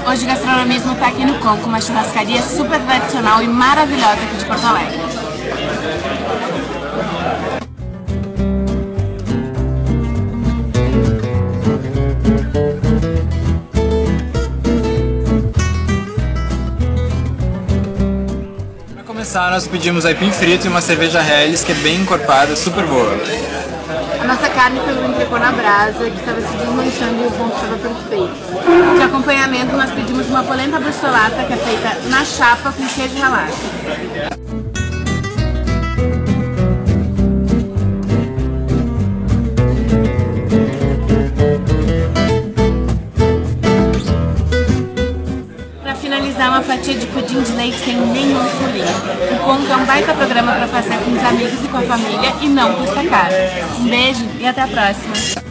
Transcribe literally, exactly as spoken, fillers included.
Hoje o gastronomismo tá aqui no Conco, uma churrascaria super tradicional e maravilhosa aqui de Porto Alegre. Para começar, nós pedimos aipim frito e uma cerveja Helles, que é bem encorpada, super boa. A nossa carne foi um entrecô na brasa, que estava se desmanchando e o ponto estava perfeito. De acompanhamento, nós pedimos uma polenta brustolata, que é feita na chapa com queijo ralado. Para finalizar, uma fatia de pudim de leite sem nenhum furinho. O Conco é um baita programa para passar com os amigos e com a família e não custa caro. Um beijo e até a próxima!